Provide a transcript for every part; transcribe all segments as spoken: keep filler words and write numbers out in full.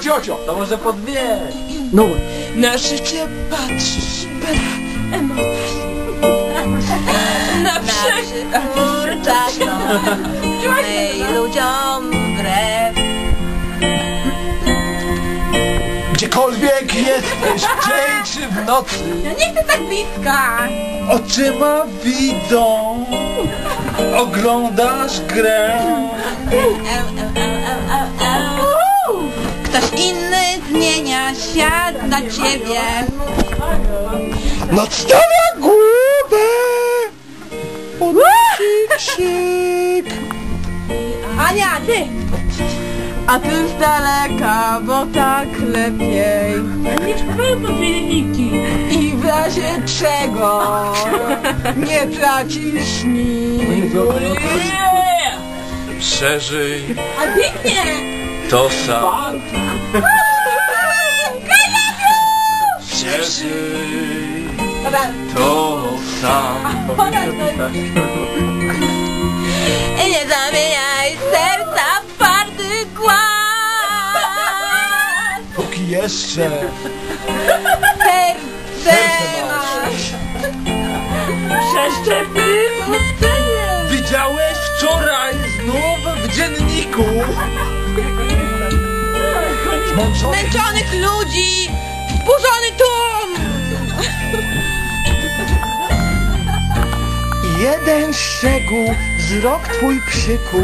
ciocio, to może po dwie. No. Na życie patrzysz bez emocji. Na przykór czasem mej ludziom wbrew. Gdziekolwiek jesteś, w dzień czy w nocy, Ja nie chcę tak bliska. oczyma widzą, oglądasz grę. Eu, eu, eu, eu, eu. Ktoś inny zmienia świat dla ciebie. Nadstawia głowę, podnosi krzyk. Ania, ty! A ty z daleka, bo tak lepiej. Nie trzeba podwójniki. I w razie czego nie tracisz nic. Przeżyj A pięknie! to sam. Przeżyj Dobra, to sam. nie zamieniaj serca w twardy głaz. Póki jeszcze Serce masz. Przeszczepy pustynię. widziałeś wczoraj znów w dzienniku zmęczony Zmęczonych ludzi, wkurzony tłum. jeden szczegół, wzrok twój przykuł.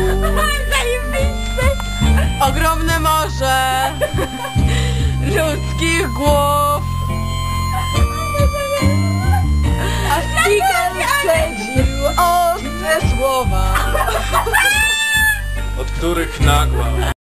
Ogromne morze ludzkich głów. A Spiegel przedził ostre słowa. Od których nagła